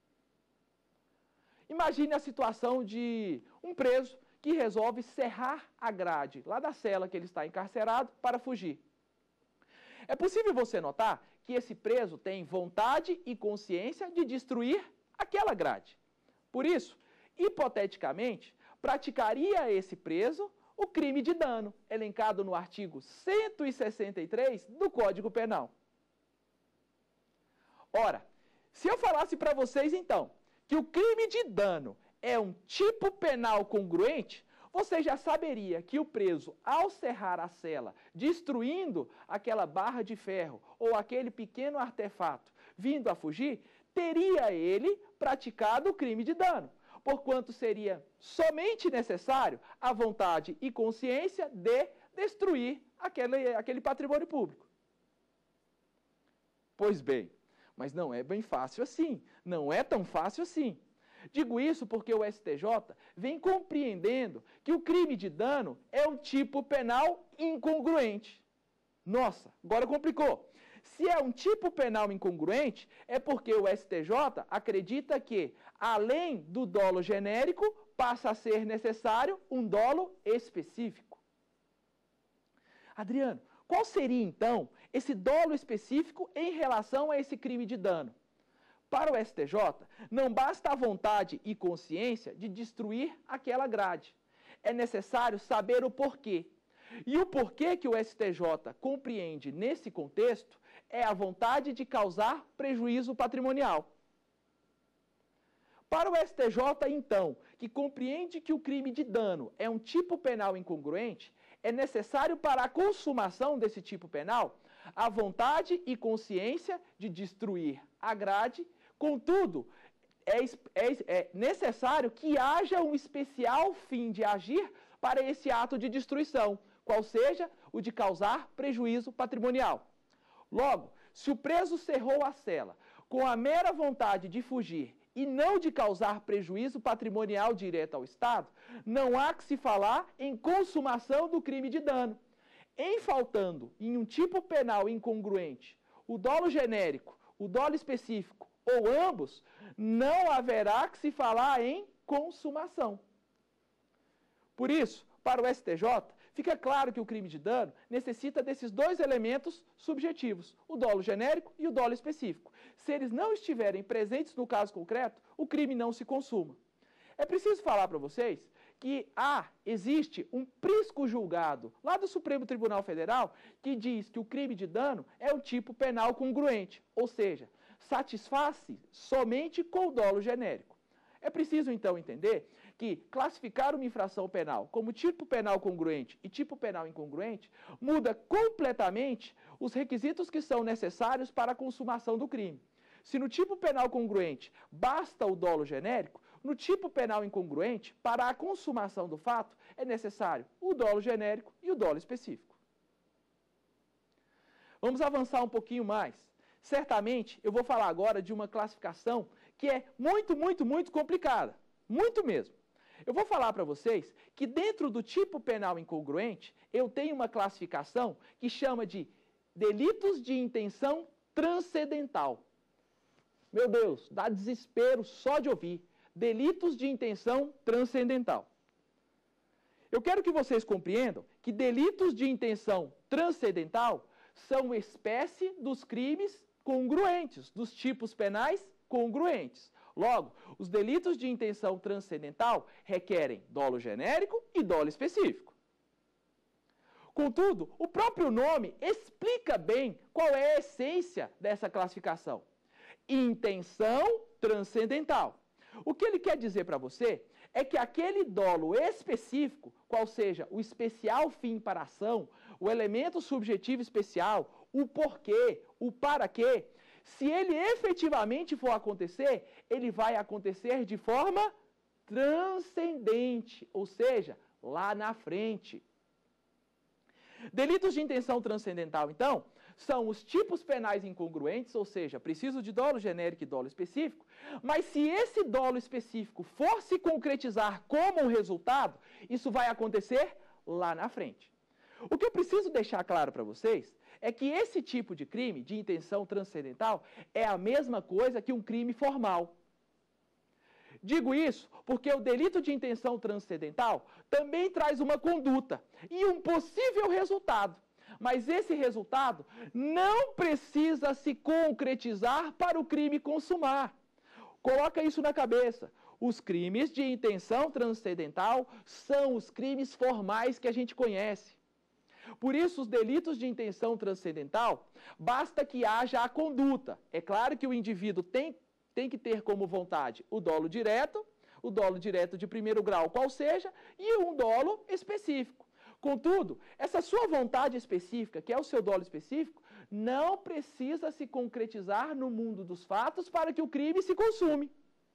Imagine a situação de um preso que resolve serrar a grade lá da cela que ele está encarcerado para fugir. É possível você notar que esse preso tem vontade e consciência de destruir aquela grade. Por isso, hipoteticamente, praticaria esse preso o crime de dano, elencado no artigo 163 do Código Penal. Ora, se eu falasse para vocês, então, que o crime de dano é um tipo penal congruente, você já saberia que o preso, ao serrar a cela, destruindo aquela barra de ferro ou aquele pequeno artefato vindo a fugir, teria ele praticado o crime de dano, porquanto seria somente necessário a vontade e consciência de destruir aquele patrimônio público. Pois bem, mas não é bem fácil assim, não é tão fácil assim. Digo isso porque o STJ vem compreendendo que o crime de dano é um tipo penal incongruente. Nossa, agora complicou. Se é um tipo penal incongruente, é porque o STJ acredita que, além do dolo genérico, passa a ser necessário um dolo específico. Adriano, qual seria, então, esse dolo específico em relação a esse crime de dano? Para o STJ, não basta a vontade e consciência de destruir aquela grade. É necessário saber o porquê. E o porquê que o STJ compreende nesse contexto é a vontade de causar prejuízo patrimonial. Para o STJ, então, que compreende que o crime de dano é um tipo penal incongruente, é necessário para a consumação desse tipo penal a vontade e consciência de destruir a grade. Contudo, é necessário que haja um especial fim de agir para esse ato de destruição, qual seja o de causar prejuízo patrimonial. Logo, se o preso cerrou a cela com a mera vontade de fugir e não de causar prejuízo patrimonial direto ao Estado, não há que se falar em consumação do crime de dano. Em faltando em um tipo penal incongruente o dolo genérico, o dolo específico ou ambos, não haverá que se falar em consumação. Por isso, para o STJ, fica claro que o crime de dano necessita desses dois elementos subjetivos, o dolo genérico e o dolo específico. Se eles não estiverem presentes no caso concreto, o crime não se consuma. É preciso falar para vocês que existe um prisco julgado lá do Supremo Tribunal Federal que diz que o crime de dano é um tipo penal congruente, ou seja, satisfaz-se somente com o dolo genérico. É preciso, então, entender que classificar uma infração penal como tipo penal congruente e tipo penal incongruente muda completamente os requisitos que são necessários para a consumação do crime. Se no tipo penal congruente basta o dolo genérico, no tipo penal incongruente, para a consumação do fato, é necessário o dolo genérico e o dolo específico. Vamos avançar um pouquinho mais. Certamente, eu vou falar agora de uma classificação que é muito complicada. Muito mesmo. Eu vou falar para vocês que dentro do tipo penal incongruente, eu tenho uma classificação que chama de delitos de intenção transcendental. Meu Deus, dá desespero só de ouvir. Delitos de intenção transcendental. Eu quero que vocês compreendam que delitos de intenção transcendental são espécie dos crimes congruentes, dos tipos penais congruentes. Logo, os delitos de intenção transcendental requerem dolo genérico e dolo específico. Contudo, o próprio nome explica bem qual é a essência dessa classificação. Intenção transcendental. O que ele quer dizer para você é que aquele dolo específico, qual seja o especial fim para a ação, o elemento subjetivo especial, o porquê, o para quê, se ele efetivamente for acontecer, ele vai acontecer de forma transcendente, ou seja, lá na frente. Delitos de intenção transcendental, então, são os tipos penais incongruentes, ou seja, preciso de dolo genérico e dolo específico, mas se esse dolo específico for se concretizar como um resultado, isso vai acontecer lá na frente. O que eu preciso deixar claro para vocês é que esse tipo de crime, de intenção transcendental, é a mesma coisa que um crime formal. Digo isso porque o delito de intenção transcendental também traz uma conduta e um possível resultado. Mas esse resultado não precisa se concretizar para o crime consumar. Coloca isso na cabeça. Os crimes de intenção transcendental são os crimes formais que a gente conhece. Por isso, os delitos de intenção transcendental, basta que haja a conduta. É claro que o indivíduo tem que ter como vontade o dolo direto de primeiro grau, qual seja, e um dolo específico. Contudo, essa sua vontade específica, que é o seu dolo específico, não precisa se concretizar no mundo dos fatos para que o crime se consume.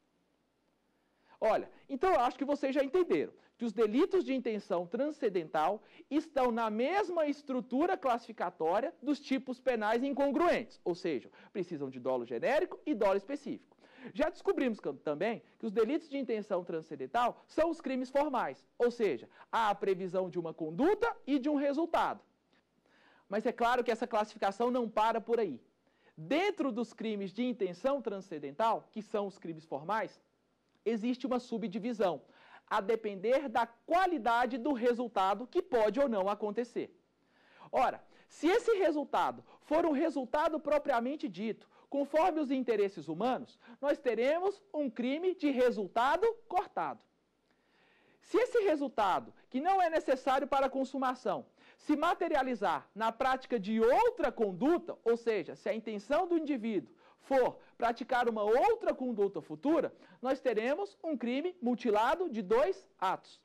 Olha, então eu acho que vocês já entenderam que os delitos de intenção transcendental estão na mesma estrutura classificatória dos tipos penais incongruentes, ou seja, precisam de dolo genérico e dolo específico. Já descobrimos também que os delitos de intenção transcendental são os crimes formais, ou seja, há a previsão de uma conduta e de um resultado. Mas é claro que essa classificação não para por aí. Dentro dos crimes de intenção transcendental, que são os crimes formais, existe uma subdivisão, a depender da qualidade do resultado que pode ou não acontecer. Ora, se esse resultado for um resultado propriamente dito, conforme os interesses humanos, nós teremos um crime de resultado cortado. Se esse resultado, que não é necessário para a consumação, se materializar na prática de outra conduta, ou seja, se a intenção do indivíduo for praticar uma outra conduta futura, nós teremos um crime mutilado de 2 atos.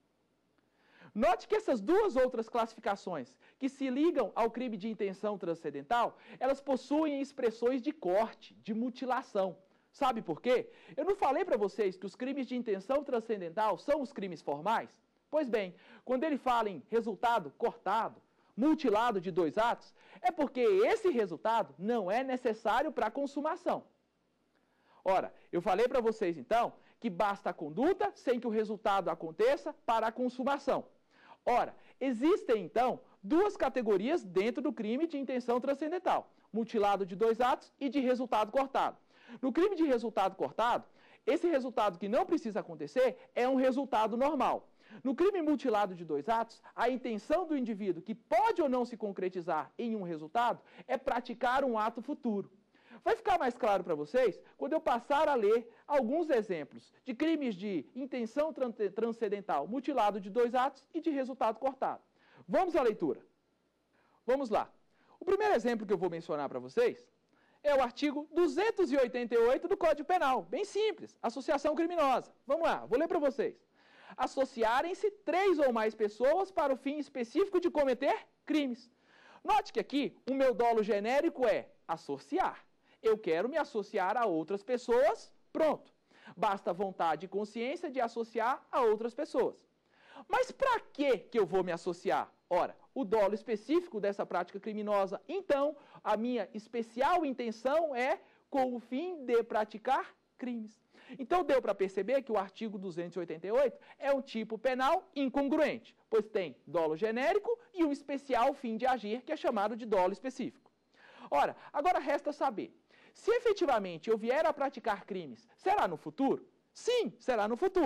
Note que essas duas outras classificações, que se ligam ao crime de intenção transcendental, elas possuem expressões de corte, de mutilação. Sabe por quê? Eu não falei para vocês que os crimes de intenção transcendental são os crimes formais? Pois bem, quando ele fala em resultado cortado, mutilado de 2 atos, é porque esse resultado não é necessário para a consumação. Ora, eu falei para vocês então que basta a conduta sem que o resultado aconteça para a consumação. Ora, existem então 2 categorias dentro do crime de intenção transcendental: mutilado de 2 atos e de resultado cortado. No crime de resultado cortado, esse resultado que não precisa acontecer é um resultado normal. No crime mutilado de 2 atos, a intenção do indivíduo, que pode ou não se concretizar em um resultado, é praticar um ato futuro. Vai ficar mais claro para vocês quando eu passar a ler alguns exemplos de crimes de intenção transcendental, mutilado de 2 atos e de resultado cortado. Vamos à leitura. Vamos lá. O primeiro exemplo que eu vou mencionar para vocês é o artigo 288 do Código Penal. Bem simples, associação criminosa. Vamos lá, vou ler para vocês. Associarem-se 3 ou mais pessoas para o fim específico de cometer crimes. Note que aqui o meu dolo genérico é associar. Eu quero me associar a outras pessoas, pronto. Basta vontade e consciência de associar a outras pessoas. Mas para que eu vou me associar? Ora, o dolo específico dessa prática criminosa, então, a minha especial intenção é com o fim de praticar crimes. Então, deu para perceber que o artigo 288 é um tipo penal incongruente, pois tem dolo genérico e um especial fim de agir, que é chamado de dolo específico. Ora, agora resta saber, se efetivamente eu vier a praticar crimes, será no futuro? Sim, será no futuro.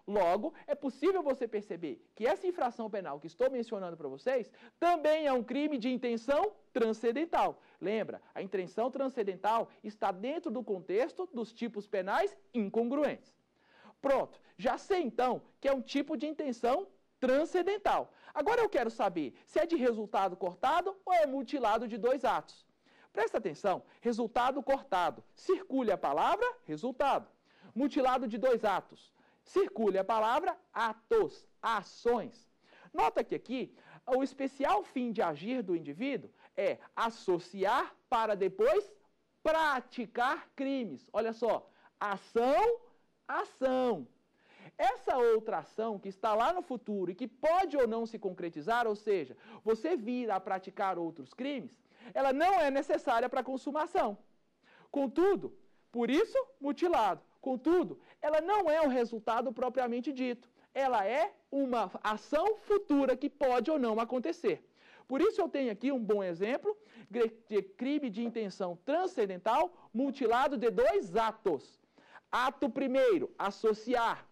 Logo, é possível você perceber que essa infração penal que estou mencionando para vocês também é um crime de intenção transcendental. Lembra, a intenção transcendental está dentro do contexto dos tipos penais incongruentes. Pronto, já sei então que é um tipo de intenção transcendental. Agora eu quero saber se é de resultado cortado ou é mutilado de dois atos. Presta atenção, resultado cortado, circule a palavra resultado. Mutilado de dois atos, circule a palavra atos, ações. Nota que aqui, o especial fim de agir do indivíduo é associar para depois praticar crimes. Olha só, ação, ação. Essa outra ação que está lá no futuro e que pode ou não se concretizar, ou seja, você vir a praticar outros crimes, ela não é necessária para a consumação. Contudo, por isso, mutilado. Contudo, ela não é o resultado propriamente dito. Ela é uma ação futura que pode ou não acontecer. Por isso eu tenho aqui um bom exemplo de crime de intenção transcendental mutilado de dois atos. Ato primeiro, associar.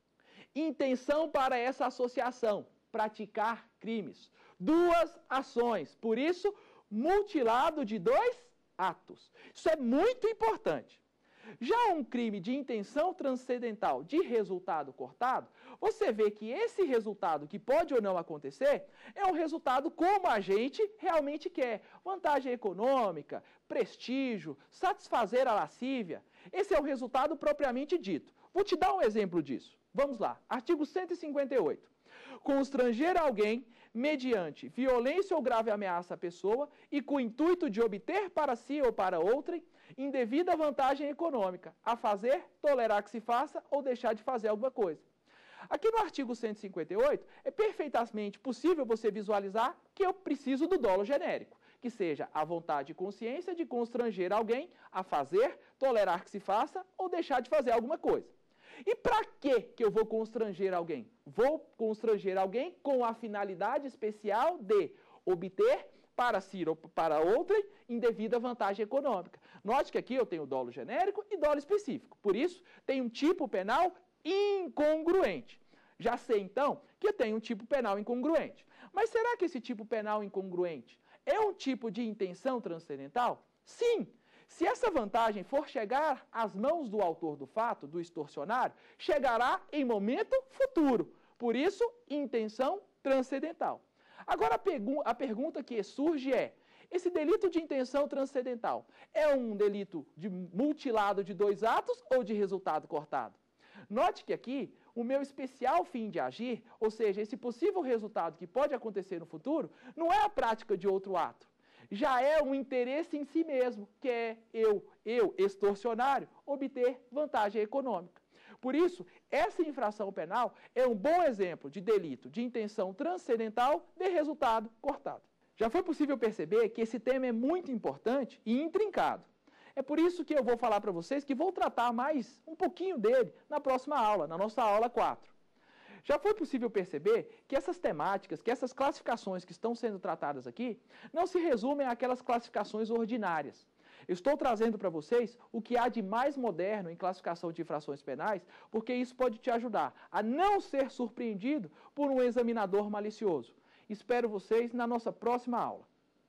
Intenção para essa associação, praticar crimes. Duas ações, por isso, mutilado de dois atos. Isso é muito importante. Já um crime de intenção transcendental de resultado cortado, você vê que esse resultado, que pode ou não acontecer, é um resultado como a gente realmente quer. Vantagem econômica, prestígio, satisfazer a lascívia. Esse é o resultado propriamente dito. Vou te dar um exemplo disso. Vamos lá. Artigo 158. Constranger alguém mediante violência ou grave ameaça à pessoa e com o intuito de obter para si ou para outrem indevida vantagem econômica, a fazer, tolerar que se faça ou deixar de fazer alguma coisa. Aqui no artigo 158, é perfeitamente possível você visualizar que eu preciso do dolo genérico, que seja a vontade e consciência de constranger alguém a fazer, tolerar que se faça ou deixar de fazer alguma coisa. E para que eu vou constranger alguém? Vou constranger alguém com a finalidade especial de obter para si ou para outrem indevida vantagem econômica. Note que aqui eu tenho dolo genérico e dolo específico. Por isso, tem um tipo penal incongruente. Já sei, então, que eu tenho um tipo penal incongruente. Mas será que esse tipo penal incongruente é um tipo de intenção transcendental? Sim! Se essa vantagem for chegar às mãos do autor do fato, do extorsionário, chegará em momento futuro. Por isso, intenção transcendental. Agora, a pergunta que surge é, esse delito de intenção transcendental é um delito de mutilado de dois atos ou de resultado cortado? Note que aqui, o meu especial fim de agir, ou seja, esse possível resultado que pode acontecer no futuro, não é a prática de outro ato. Já é um interesse em si mesmo, que é eu, extorsionário, obter vantagem econômica. Por isso, essa infração penal é um bom exemplo de delito de intenção transcendental de resultado cortado. Já foi possível perceber que esse tema é muito importante e intrincado. É por isso que eu vou falar para vocês que vou tratar mais um pouquinho dele na próxima aula, na nossa aula 4. Já foi possível perceber que essas temáticas, que essas classificações que estão sendo tratadas aqui, não se resumem àquelas classificações ordinárias. Eu estou trazendo para vocês o que há de mais moderno em classificação de infrações penais, porque isso pode te ajudar a não ser surpreendido por um examinador malicioso. Espero vocês na nossa próxima aula.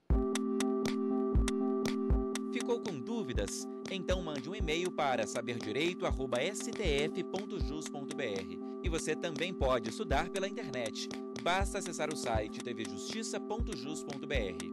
Ficou com dúvidas? Então mande um e-mail para saberdireito@stf.jus.br. E você também pode estudar pela internet. Basta acessar o site tvjustiça.jus.br.